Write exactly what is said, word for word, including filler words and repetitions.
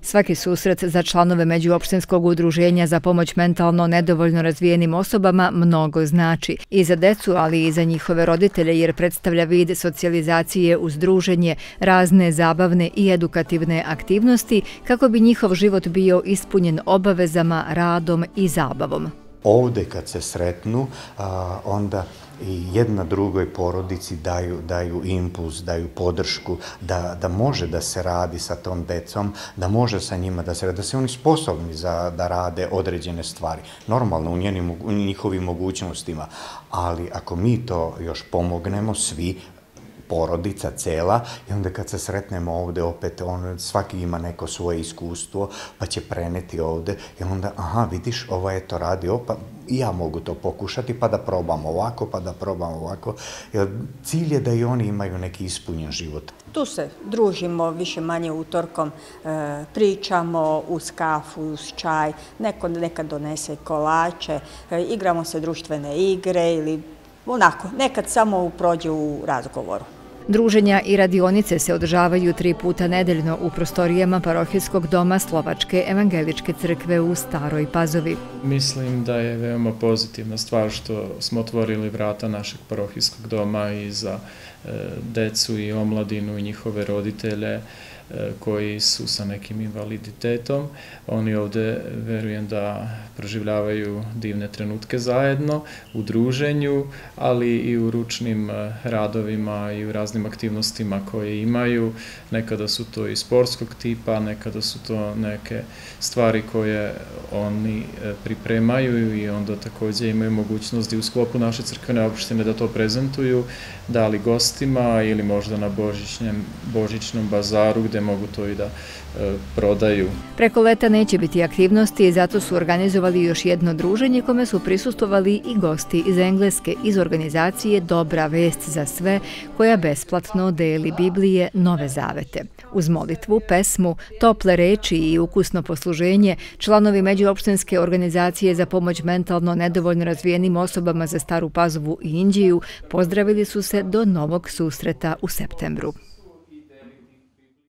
Svaki susret za članove Međuopštinskog udruženja za pomoć mentalno nedovoljno razvijenim osobama mnogo znači i za decu, ali i za njihove roditelje, jer predstavlja vid socijalizacije uz druženje, razne zabavne i edukativne aktivnosti kako bi njihov život bio ispunjen obavezama, radom i zabavom. Ovde kad se sretnu, onda i jedna drugoj porodici daju, daju impuls, daju podršku da, da može da se radi sa tom decom, da može sa njima da se radi, da se oni sposobni za, da rade određene stvari. Normalno u, njenim, u njihovim mogućnostima, ali ako mi to još pomognemo svi, porodica cela, i onda kad se sretnemo ovde opet, on, svaki ima neko svoje iskustvo, pa će preneti ovde, i onda, aha, vidiš, ova je to radio, pa i ja mogu to pokušati, pa da probam ovako, pa da probam ovako. Jer cilj je da i oni imaju neki ispunjen život. Tu se družimo više manje utorkom, e, pričamo uz kafu, uz čaj, neko nekad donese kolače, e, igramo se društvene igre ili onako, nekad samo prođe u razgovoru. Druženja i radionice se održavaju tri puta nedeljno u prostorijama parohijskog doma Slovačke evangeličke crkve u Staroj Pazovi. Mislim da je veoma pozitivna stvar što smo otvorili vrata našeg parohijskog doma i za e, decu i omladinu i njihove roditelje koji su sa nekim invaliditetom. Oni ovde, verujem, da proživljavaju divne trenutke zajedno u druženju, ali i u ručnim radovima i u raznim aktivnostima koje imaju. Nekada su to i sportskog tipa, nekada su to neke stvari koje oni pripremaju i onda takođe imaju mogućnost i u sklopu naše crkvene opštine da to prezentuju, da li gostima ili možda na božićnem, božićnom bazaru gde mogu to i da e, prodaju. Preko leta neće biti aktivnosti i zato su organizovali još jedno druženje kome su prisustvovali i gosti iz Engleske iz organizacije Dobra vest za sve, koja besplatno deli Biblije Nove zavete. Uz molitvu, pesmu, tople reči i ukusno posluženje, članovi Međuopštinske organizacije za pomoć mentalno nedovoljno razvijenim osobama za Staru Pazovu i Inđiju pozdravili su se do novog susreta u septembru.